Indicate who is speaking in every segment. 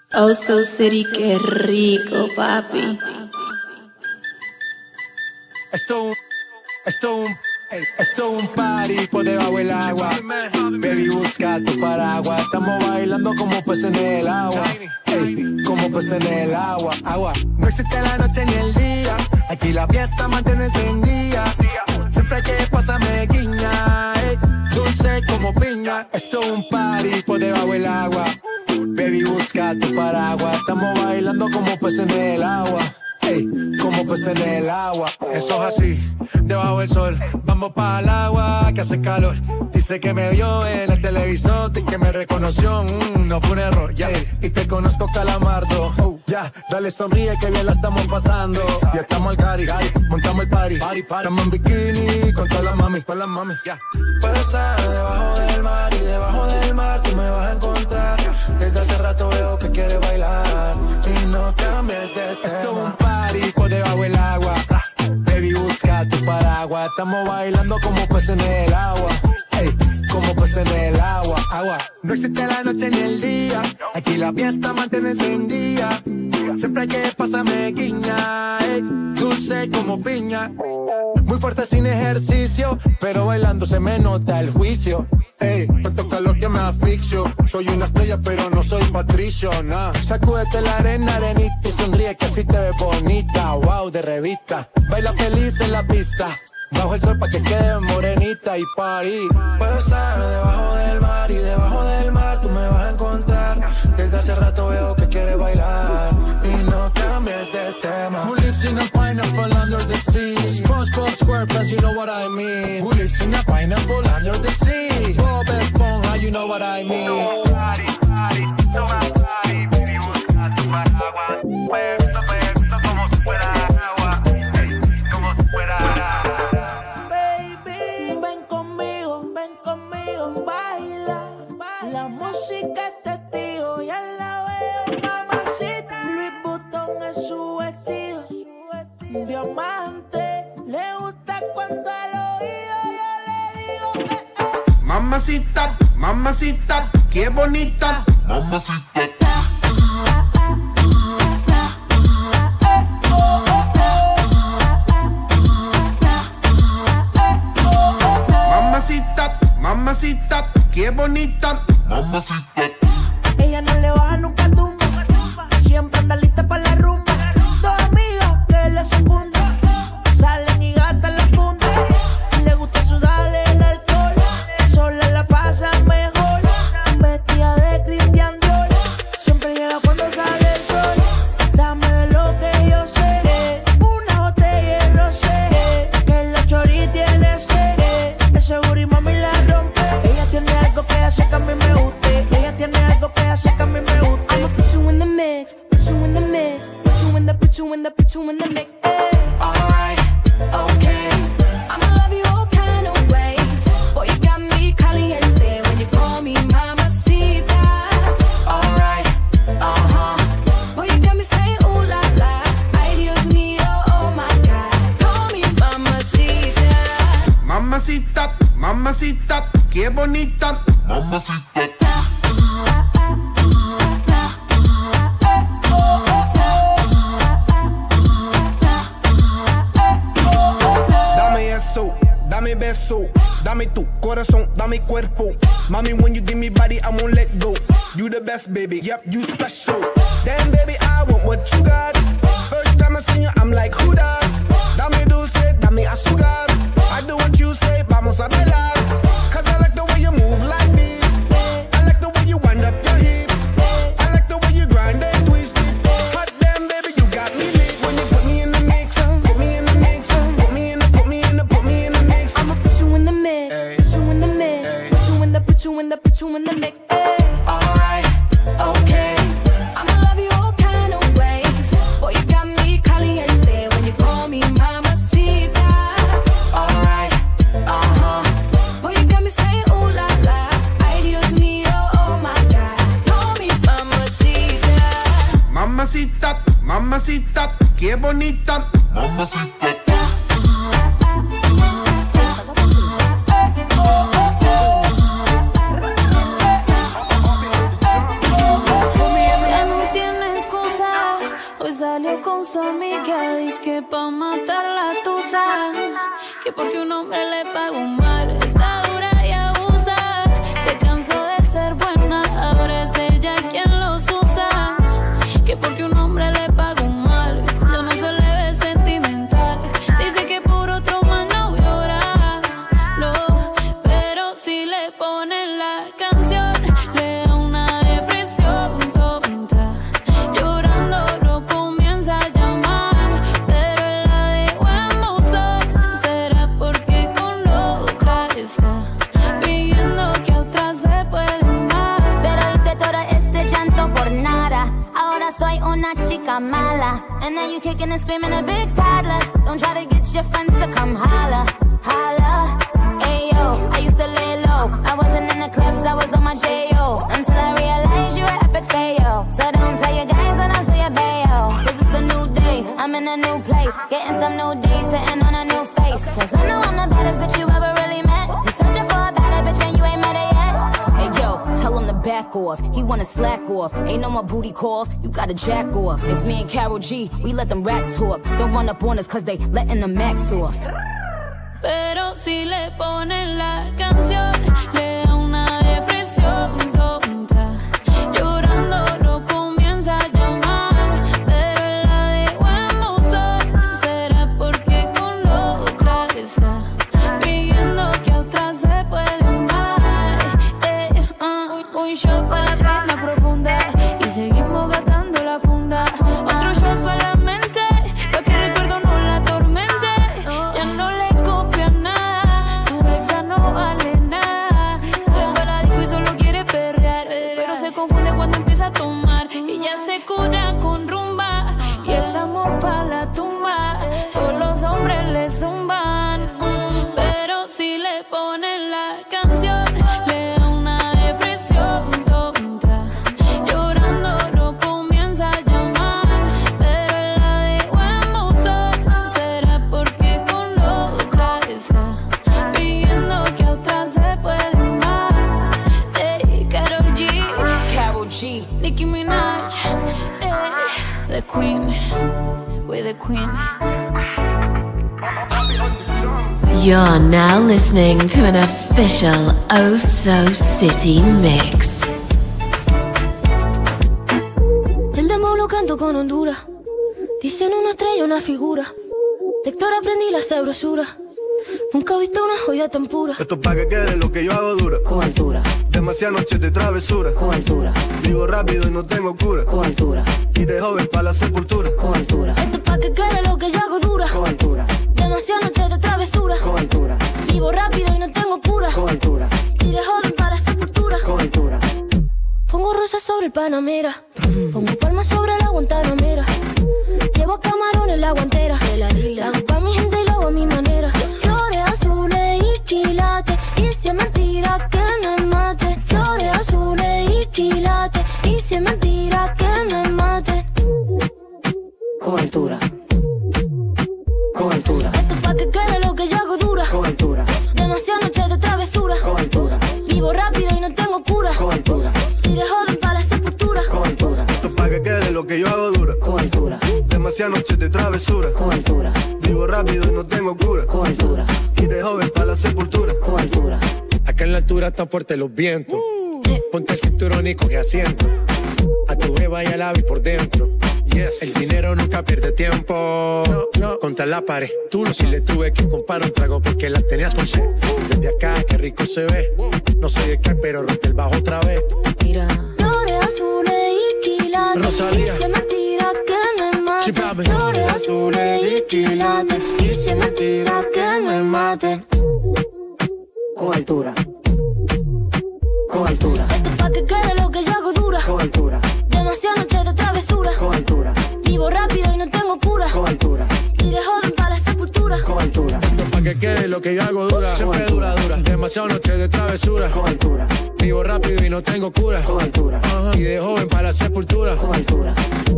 Speaker 1: Oh, So City, qué rico, papi.
Speaker 2: Esto un party por debajo del agua. Baby, busca tu paraguas. Estamos bailando como peces en el agua. Ey, como peces en el agua. No existe la noche ni el día. Aquí la fiesta mantiene encendida. Siempre que pasa me guiña. Ey, dulce como piña. Esto es un party por debajo del agua. Baby, busca tu paraguas. Estamos bailando como peces en el agua. Ey, como peces en el agua. Eso es así, debajo del sol. Vamos para el agua que hace calor. Dice que me vio en el televisor y que me reconoció. No fue un error, ya. Y te conozco, Calamardo. Ya, dale sonríe que bien la estamos pasando. Ya estamos al cari, montamos el party. Estamos en bikini con todas las mami, ya. Puedo estar debajo del mar y debajo del mar tú me vas a encontrar. Desde hace rato veo que quieres bailar y no cambies de tema. Esto es un party por debajo del agua. Baby, busca tu paraguas. Estamos bailando como peces en el agua. Ey, como peces en el agua. No existe la noche ni el día. Aquí la fiesta mantiene encendida. Siempre que pasa me guiña. Ey, dulce como piña. Muy fuerte sin ejercicio, pero bailando se me nota el juicio. Ey, tanto calor que me asfixio. Soy una estrella pero no soy Patricio, nah. Sacúdete la arena, arenita y sonríe que así te ves bonita. Wow, de revista. Baila feliz en la pista. Bajo el sol pa' que quede morenita y party. Puedo estar debajo del mar y debajo del mar tú me vas a encontrar. Desde hace rato veo que quieres bailar y no cambies de tema. Who lives in a pineapple under the sea? SpongeBob SquarePants, you know what I mean. Who lives in a pineapple under the sea? Bob Esponja, you know what I mean.
Speaker 3: Party, toma party, baby, busca tu paraguas. Puerto como si fuera agua, como si fuera agua.
Speaker 4: Baila, la música es testigo, ya la veo, mamacita. Louis Vuitton es su vestido, diamante, le gusta cuando al oído yo le digo
Speaker 5: Mamacita, mamacita, qué bonita, mamacita. Mamacita, mamacita, qué bonita, mamacita.
Speaker 4: Ella no le baja nunca tumba, siempre anda lista para la rumba. Dos amigas que le secundan, salen y gastan la funda. Le gusta sudarle el alcohol, sola la pasa mejor. Vestida de Christian Dior, siempre llega cuando sale el sol. Dame de lo que yo sé, una botella de rosé, que la chori tiene sed. Ese booty mami la rompe. Ella tiene algo que hace que a mí me guste. Ella tiene algo que hace que a mí me guste.
Speaker 6: I'ma put you in the mix, put you in the mix, put you in the, put you in the, put you in the mix. Alright, okay. I'ma love you all kind of ways. Boy, you got me caliente when you call me mamacita. Alright, boy, you got me saying ooh la la. Ay, Dios mío, oh my God. Call me mamacita.
Speaker 5: Mamacita, mamacita, qué bonita, mamacita. Dame eso, dame beso, dame tu corazón, dame cuerpo. Mami, when you give me body, I won't let go. You the best, baby, yep, you special. Damn, baby, I want what you got. First time I see you, I'm like, who that? Dame dulce, dame azúcar. I do what you say, vamos a bailar. Cause I like the way you move like this. I like the way you wind up your hips. I like the way you grind and twist it. Hot damn, baby, you got me lit. When you put me in the mix, put me in the mix, put me in the, put me in the, put me in the mix.
Speaker 6: I'ma put you in the mix, put you in the mix, put you in the, put you in the, put you in the mix. Alright, okay. I'ma love you all kind of ways. Boy, you got me caliente when you call me mamacita. Alright, boy, you got me saying ooh la la. Ay, Dios mío, oh my God. Call me mamacita.
Speaker 5: Mamacita, mamacita, qué bonita, mamacita.
Speaker 6: Ya no tiene salió con su amiga, dice que pa' matar la tusa, que porque un hombre le pagó mal, está dura y abusa. Se cansó de ser buena, ahora es ella quien los usa, que porque un hombre le pagó mal, yo no se le ve sentimental. Dice que por otro más no llora, no, pero si le ponen la canción, le da una depresión tonta. Llorando lo comienza a llamar, pero él la dejó en buzón. ¿Será porque con la otra está pidiendo que a otra se puede amar?
Speaker 7: Pero hice todo este llanto por nada. Ahora soy una chica mala. And now you kicking and screaming a big toddler. Don't try to get your friends to come holla, holla. Ayo, I used to lay low. I wasn't in the clubs, I was on my J.O. Until I realized you were epic fail. So don't tell your guys when I'm still your bayo. Cause it's a new day, I'm in a new place. Getting some new days, sitting on a new face. Cause I know I'm the baddest bitch you ever really met. You searching for a better bitch and you ain't met her yet. Hey yo, tell him to back off. He wanna slack off. Ain't no more booty calls, you gotta jack off. It's me and Karol G, we let them racks talk. Don't run up on us cause they letting the max off.
Speaker 6: Pero si le ponen la canción, le da una depresión tonta. Llorando lo comienza a llamar, pero él la dejó en buzón. ¿Será porque con la otra está pidiendo que a otra se puede amar? Un shot para la pena profunda y seguimos gastando la funda. Otro shot para la mente, lo que recuerdo no la atormente. Ya no le copia nada, su ex ya no vale nada. Sale para la disco y solo quiere perrear, pero se confunde cuando empieza a tomar. Y ya se cura con rumba y el amor para la tumba. Todos los hombres le zumban, pero si le ponen la canción, le da una depresión tonta. Llorando lo comienza a llamar, pero él la dejó en buzón. ¿Será porque con la otra está pidiendo que a otra se puede amar? Hey, Karol G, Nicki Minaj, the queen, we're the queen.
Speaker 1: You're now listening to an official Oh So City mix.
Speaker 6: El demo lo canto con Honduras. Dicen una estrella, una figura. De Héctor aprendí la sabrosura. Nunca he visto una joya tan pura.
Speaker 5: Esto es pa' que quede lo que yo hago dura.
Speaker 4: Con altura,
Speaker 5: Demasiadas noches de travesura.
Speaker 4: con altura,
Speaker 5: Vivo rápido y no tengo cura.
Speaker 4: con altura,
Speaker 5: Y de joven pa' la sepultura.
Speaker 4: con altura,
Speaker 6: Esto es pa' que quede lo que yo hago dura.
Speaker 4: con altura,
Speaker 6: Demasiadas noches de travesura.
Speaker 4: con altura,
Speaker 6: Vivo rápido y no tengo cura.
Speaker 4: con altura,
Speaker 6: Y de joven para la sepultura.
Speaker 4: con altura.
Speaker 6: Pongo rosas sobre el Panamera. Pongo palmas sobre la Guantanamera. Llevo camarones en la guantera. La hago pa' mi gente y lo hago a mi manera. Flores azules y quilates. Y si es mentira que me mate. Flores azules y quilates. Y si es mentira que me mate.
Speaker 4: Con altura, con altura,
Speaker 6: Esto es pa' que quede lo que yo hago dura.
Speaker 4: con altura,
Speaker 6: Demasiadas noches de travesura.
Speaker 4: con altura,
Speaker 6: Vivo rápido y no tengo cura.
Speaker 4: con altura,
Speaker 6: Y de joven para la sepultura.
Speaker 4: con altura,
Speaker 5: Esto es pa' que quede lo que yo hago dura.
Speaker 4: con altura,
Speaker 5: Demasiadas noches de travesura.
Speaker 4: con altura,
Speaker 5: Vivo rápido y no tengo cura.
Speaker 4: con altura,
Speaker 5: Y de joven pa' la sepultura.
Speaker 4: con altura.
Speaker 2: Acá en la altura están fuertes los vientos. Ponte el cinturón y coge asiento. A tu jeva y al ave por dentro. Yes. El dinero nunca pierde tiempo. No. Contra la pared. Tú no, si le tuve que comprar un trago porque la tenías con sed. Desde acá, qué rico se ve. No sé de qué, pero rompe el bajo otra vez.
Speaker 6: Mira. Flores azules y quilates.
Speaker 2: Rosalía.
Speaker 6: Y si es mentira que me mate.
Speaker 2: Chipame.
Speaker 6: Flores azules y quilates. Y si es mentira que me mate.
Speaker 4: Con altura, con altura,
Speaker 6: Esto es pa' que quede lo que yo hago dura.
Speaker 4: con altura,
Speaker 6: Demasiadas noches de travesura.
Speaker 4: con altura,
Speaker 6: Vivo rápido y no tengo cura.
Speaker 4: con altura,
Speaker 6: Y de joven para la sepultura.
Speaker 4: con altura,
Speaker 2: Esto es pa' que quede lo que yo hago dura. Siempre dura, dura. Demasiadas noches de travesura.
Speaker 4: con altura,
Speaker 2: Vivo rápido y no tengo cura.
Speaker 4: con altura,
Speaker 2: Ajá. Y de joven para la sepultura.
Speaker 4: con altura.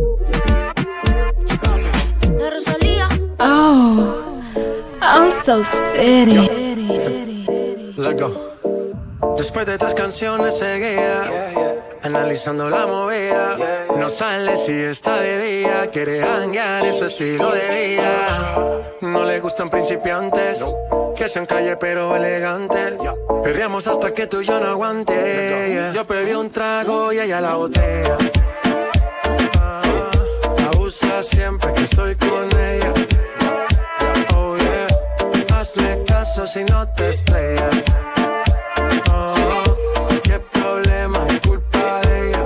Speaker 6: La Rosalía.
Speaker 1: Oh So City.
Speaker 2: Let's go. Después de 3 canciones seguía, analizando la movida. No sale si está de día, quiere hanguear, es su estilo de vida. No le gustan principiantes, que sean calle pero elegantes. Perreamos hasta que tú y yo no aguante. Yo pedí un trago y ella la botella. Abusa siempre que estoy con ella. Oh yeah, hazle caso si no te estrellas. Qué problema es culpa de ella.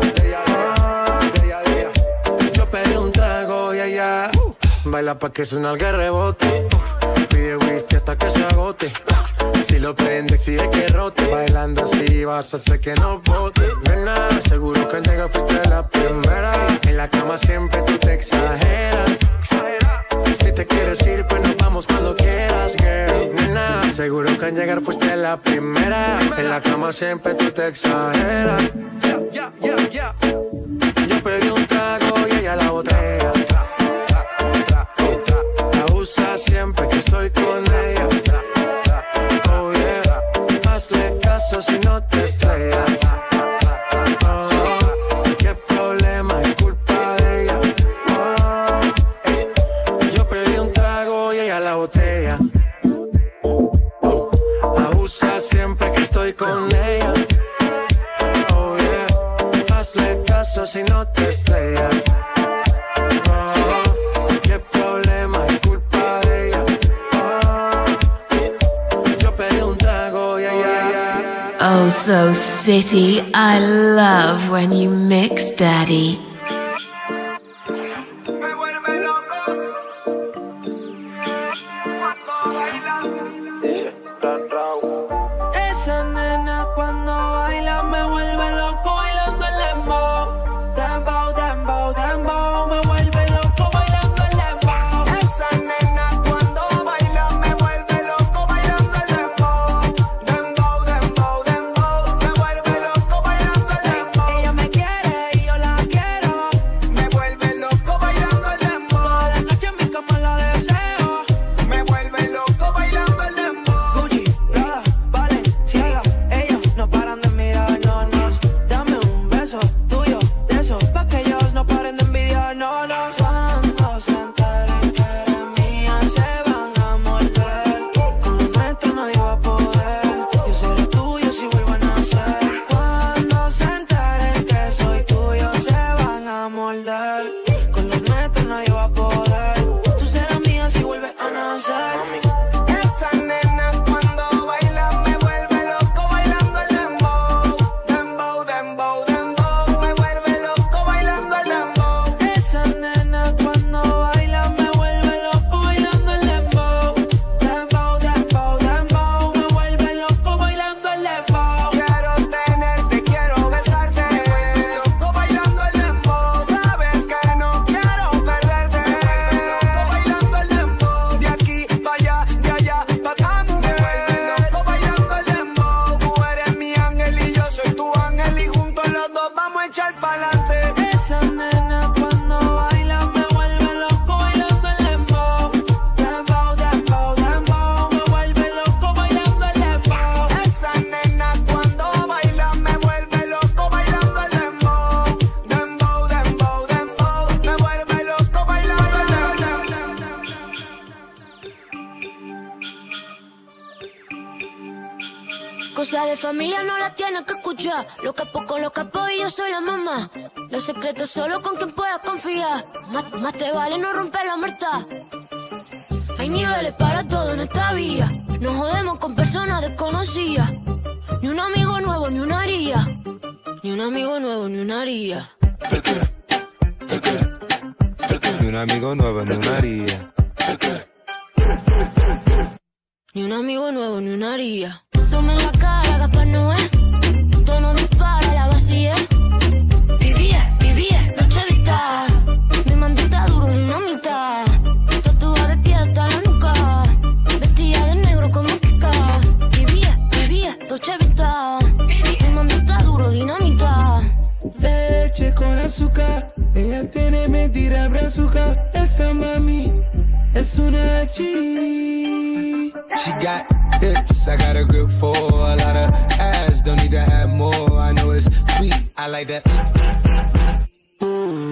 Speaker 2: Yo pedí un trago y ella baila pa' que su nalga rebote. Pide whisky hasta que se agote. Si lo prende exige que rote. Bailando así vas a hacer que no bote. Nena, seguro que al llegar fuiste la primera. En la cama siempre tú te exageras. Si te quieres ir pues nos vamos cuando quieras, girl. Nena, seguro que al llegar fuiste la primera. En la cama siempre tú te exageras. Yo pedí un trago y ella la botella. Abusa siempre que estoy con ella. Oh yeah, hazle caso si no te estrellas. Qué problema es culpa de ella. Yo pedí un trago y ella la botella. Abusa siempre que estoy con ella. Oh yeah, hazle caso si no te estrellas. Qué problema es culpa de ella. Yo pedí un trago y ella.
Speaker 1: Oh So City, I love when you mix, Daddy.
Speaker 3: Me vuelve loco cuando baila.
Speaker 4: Esa nena cuando baila me vuelve loco bailando el dembow. Dembow, dembow, dembow, me vuelve loco bailando el dembow.
Speaker 5: Esa nena cuando baila me vuelve loco bailando el dembow. Dembow, dembow, dembow, me vuelve loco bailando el dembow.
Speaker 4: Ella me quiere y yo la quiero.
Speaker 5: Me vuelve loco bailando el dembow.
Speaker 4: Toda la noche en mi cama la deseo.
Speaker 5: Me vuelve loco bailando el dembow.
Speaker 4: Gucci, Prada, Balenciaga, ellos no paran de mirarnos. Dame un beso tuyo de esos pa' que ellos no paren de envidiarnos. Cuando se enteren que eres mía se van a morder. Con lo nuestro nadie va a poder. Yo seré tuyo si vuelvo a nacer. Cuando se enteren que soy tuyo se van a morder. Con lo nuestro nadie va a poder. Tú serás mía si vuelves a nacer.
Speaker 5: Esa nena cuando baila me vuelve loco bailando el dembow. Dembow, dembow, dembow, me vuelve loco bailando el dembow.
Speaker 4: Esa nena cuando baila me vuelve loco bailando el dembow. Dembow, dembow, dembow, me vuelve loco bailando el dembow.
Speaker 5: Quiero tenerte, quiero besarte. Me vuelve loco bailando el dembow. Sabes que no quiero perderte. Me vuelve loco bailando el dembow. De aquí pa' allá, de allá pa' acá, mujer. Me vuelve loco bailando el dembow. Tú eres mi ángel y yo soy tu ángel y juntos los dos vamos a echar pa'lante.
Speaker 4: Esa nena cuando baila me vuelve loco bailando el dembow. Dembow, dembow, dembow, me vuelve loco bailando el dembow.
Speaker 5: Esa nena cuando baila me vuelve loco bailando el dembow. Dembow, dembow, dembow, me vuelve loco bailando el dembow.
Speaker 6: Cosas de familia no las tienes que escuchar. Los capos con los capos y yo soy la mamá. Los secretos solo con quien puedas confiar. Más te vale no romper la muerta. Hay niveles para todo en esta vía. No jodemos con personas desconocidas. Ni un amigo nuevo, ni una haría. Ni un amigo nuevo, ni una haría.
Speaker 8: Ni un amigo nuevo, ni una haría.
Speaker 6: Ni un amigo nuevo, ni una haría. Asome en la cara, Gaspar Noé. Tono dispara, la vacía. Vivía, noche vista. Mi mandita duro, dinamita. Tatuada de pie hasta la nuca. Vestida de negro como Kika. Vivía, noche vista. Mi mandita duro, dinamita.
Speaker 9: Leche con azúcar. Ella tiene mentira brazuca. Esa mami es una G.
Speaker 8: She got hips, I got a grip for a lot of ass. Don't need to have more. I know it's sweet, I like that.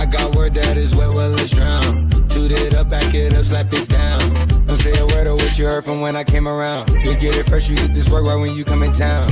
Speaker 8: got word that is wet, well, let's drown. Toot it up, back it up, slap it down. Don't say a word of what you heard from when I came around. You get it fresh, you get this work right when you come in town.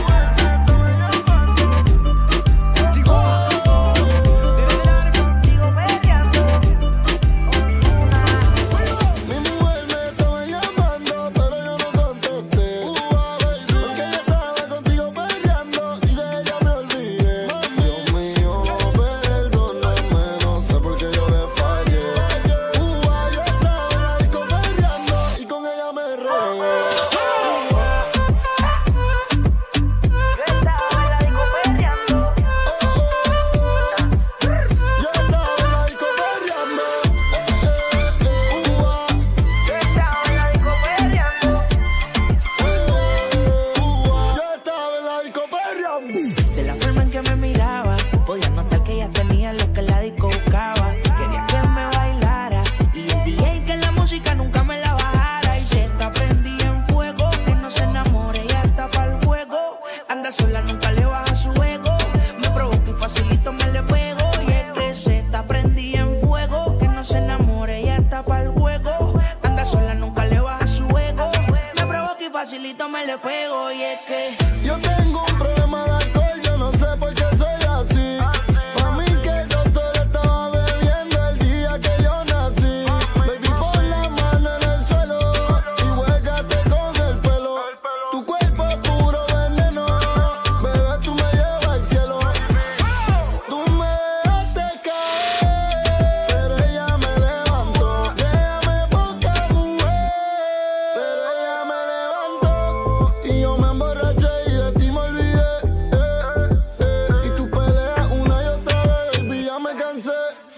Speaker 4: Facilito me le pego y es que
Speaker 10: yo tengo un problema de alcohol, yo no sé por qué soy así. Pa' mí que el doctor estaba bebiendo el día que yo nací. Baby, pon la mano en el suelo y huégate con el pelo. Tu cuerpo es puro veneno, bebé, tú me llevas al cielo. Tú me dejaste caer, pero ella me levantó. Déjame poca mujer, pero ella me levantó. Y yo me emborraché y de ti me olvidé. Y tú peleas una y otra vez, baby, ya me cansé.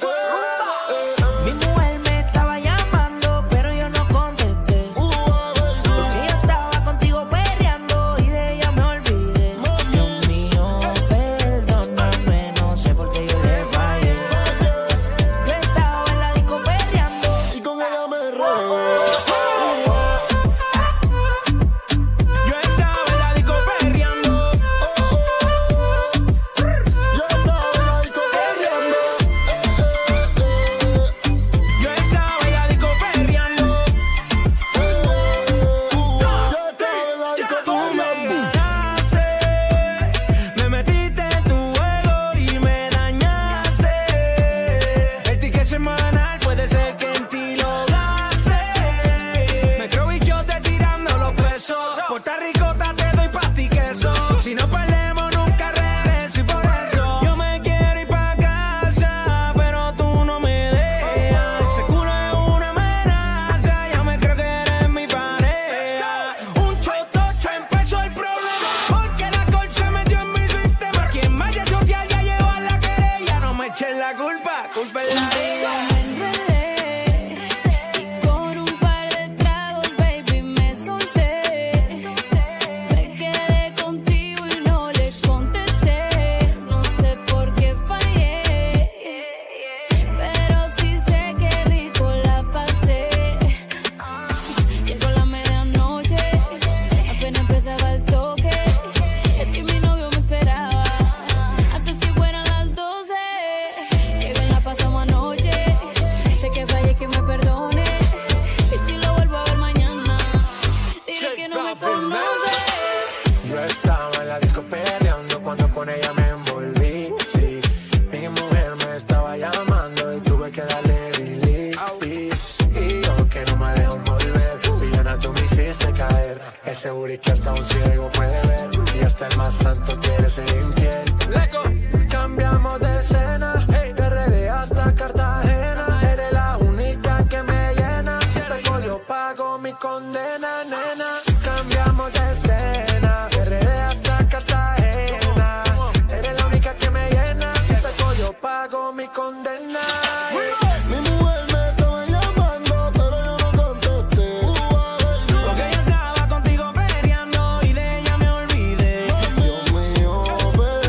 Speaker 4: mi mujer me estaba llamando, pero yo no contesté. Porque yo estaba contigo perreando y de ella me olvidé. Dios mío, perdóname, no sé por qué yo le fallé. Yo estaba en la disco perreando
Speaker 10: Y con ella me regué.
Speaker 11: Yo estaba en la disco perreando.
Speaker 10: Yo estaba en la disco perreando.
Speaker 11: Yo estaba en la disco perreando.
Speaker 10: Yo estaba en la disco
Speaker 11: Tú me
Speaker 10: perreando.
Speaker 11: ganaste, me metiste en tu juego y me dañaste. El ticket semanal puede ser que en ti lo gaste. Me creo bichote tirando los pesos. Puerto Ricota te doy pa' ti queso. Si no perdemos nunca regreso y por eso yo me quiero ir pa' casa, pero tú no me dejas. Ese culo es una amenaza, ya me creo que eres mi pareja. Un chotocho empezó el problema, porque la colcha metió en mi sistema. Quien más ya chotea ya llegó a la querella. No me echen la culpa, culpa es la
Speaker 6: Contigo
Speaker 11: mía.
Speaker 6: me enredé y con un par de tragos, baby, me solté. Me quedé contigo y no le contesté. No sé por qué fallé, pero sí sé que rico la pasé. Llegó la medianoche, apenas empezaba el toque. Es que mi novio me esperaba antes que fueran las 12. Qué bien la pasamos anoche. Sé que fallé, que me perdone. Y si lo vuelvo a ver mañana, diré que no me conoce.
Speaker 2: Yo estaba en la disco peleando cuando con ella me envolví. Sí, mi mujer me estaba llamando y tuve que darle delete. Y yo que no me dejo volver, villana, tú me hiciste caer. Ese booty que hasta un ciego puede ver, y hasta el más santo quiere ser infiel. Cambiamos de escena, hey, de RD hasta Cartagena. Eres la única que me llena. Si pego yo pago mi condena, nena. Cambiamos de escena, de RD hasta Cartagena. Eres la única que me llena. Si pego yo pago mi condena.
Speaker 10: Mi mujer me estaba llamando, pero yo no contesté.
Speaker 11: Porque yo estaba contigo peleando y de ella me olvidé.
Speaker 10: Dios mío,